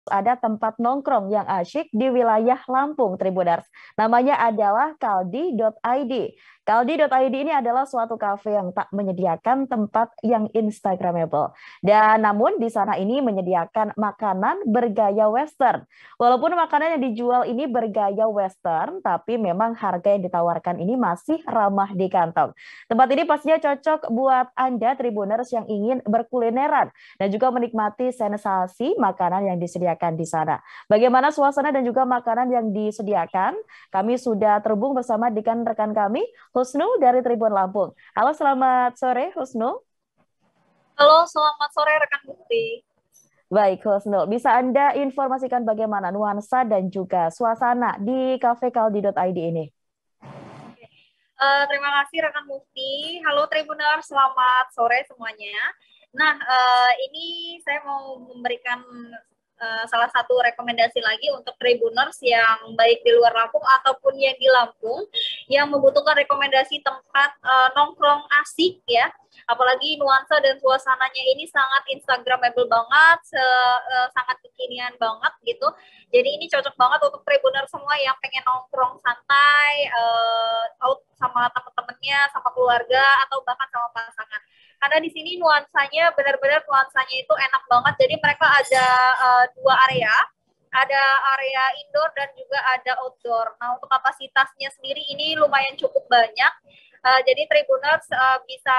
ada tempat nongkrong yang asyik di wilayah Lampung, Tribuners. Namanya adalah kaldi.id. Kaldi.id ini adalah suatu kafe yang tak menyediakan tempat yang instagramable. Dan namun di sana ini menyediakan makanan bergaya western. Walaupun makanan yang dijual ini bergaya western, tapi memang harga yang ditawarkan ini masih ramah di kantong. Tempat ini pastinya cocok buat Anda Tribuners yang ingin berkulineran dan juga menikmati sensasi makanan yang disediakan di sana. Bagaimana suasana dan juga makanan yang disediakan? Kami sudah terhubung bersama dengan rekan kami, Husnu dari Tribun Lampung. Halo, selamat sore Husnu. Halo, selamat sore rekan Bukti. Baik, Husnu. Bisa Anda informasikan bagaimana nuansa dan juga suasana di Cafe Kaldi.id ini? Terima kasih rekan Bukti. Halo Tribuner, selamat sore semuanya. Nah, ini saya mau memberikan salah satu rekomendasi lagi untuk Tribuners yang baik di luar Lampung ataupun yang di Lampung yang membutuhkan rekomendasi tempat nongkrong asik ya. Apalagi nuansa dan suasananya ini sangat instagramable banget, sangat kekinian banget gitu. Jadi ini cocok banget untuk Tribuner semua yang pengen nongkrong santai, out sama teman-temannya, sama keluarga atau bahkan sama pasangan. Karena di sini nuansanya benar-benar nuansanya itu enak banget. Jadi mereka ada dua area, ada area indoor dan juga ada outdoor. Nah untuk kapasitasnya sendiri ini lumayan cukup banyak. Jadi Tribuners bisa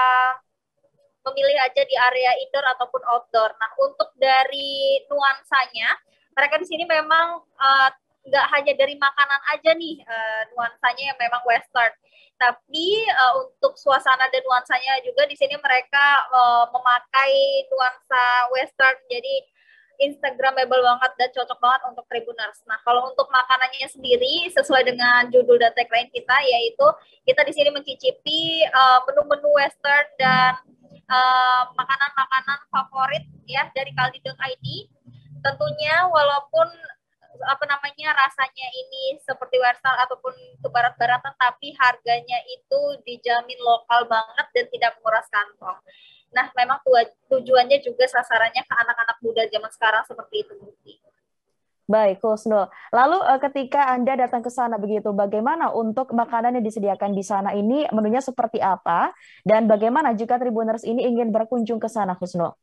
memilih aja di area indoor ataupun outdoor. Nah untuk dari nuansanya, mereka di sini memang nggak hanya dari makanan aja nih nuansanya yang memang western, tapi untuk suasana dan nuansanya juga di sini mereka memakai nuansa western, jadi instagramable banget dan cocok banget untuk Tribuners. Nah, kalau untuk makanannya sendiri sesuai dengan judul dan tagline kita, yaitu kita di sini mencicipi menu-menu western dan makanan-makanan favorit ya dari kaldi.id. Tentunya walaupun apa namanya rasanya ini seperti western ataupun ke barat-baratan, tapi harganya itu dijamin lokal banget dan tidak menguras kantong. Nah, memang tujuannya juga sasarannya ke anak-anak muda zaman sekarang seperti itu, Bukti. Baik, Husnul. Lalu ketika Anda datang ke sana begitu, bagaimana untuk makanan yang disediakan di sana ini menunya seperti apa? Dan bagaimana jika Tribuners ini ingin berkunjung ke sana, Husnul?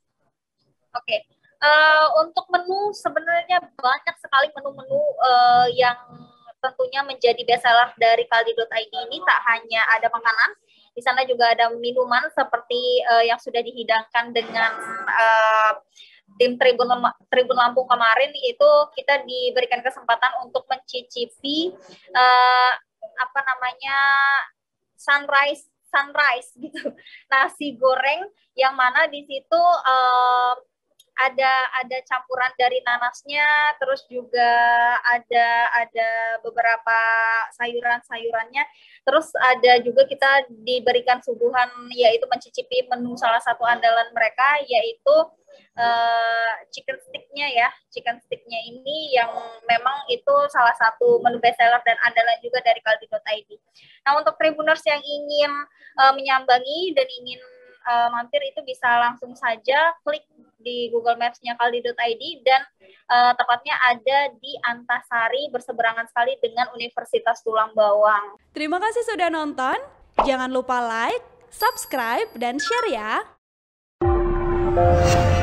Oke, untuk menu sebenarnya banyak sekali menu-menu yang tentunya menjadi bestseller dari kaldi.id ini. Tak hanya ada makanan, di sana juga ada minuman seperti yang sudah dihidangkan dengan tim Tribun Lampung kemarin. Itu kita diberikan kesempatan untuk mencicipi apa namanya sunrise gitu, nasi goreng yang mana di situ ada campuran dari nanasnya, terus juga ada beberapa sayuran-sayurannya, terus ada juga kita diberikan suguhan yaitu mencicipi menu salah satu andalan mereka yaitu chicken sticknya ya. Chicken sticknya ini yang memang itu salah satu menu bestseller dan andalan juga dari kaldi.id. Nah untuk Tribuners yang ingin menyambangi dan ingin mampir itu bisa langsung saja klik di Google Maps-nya kaldi.id dan tepatnya ada di Antasari berseberangan sekali dengan Universitas Tulang Bawang. Terima kasih sudah nonton. Jangan lupa like, subscribe, dan share ya.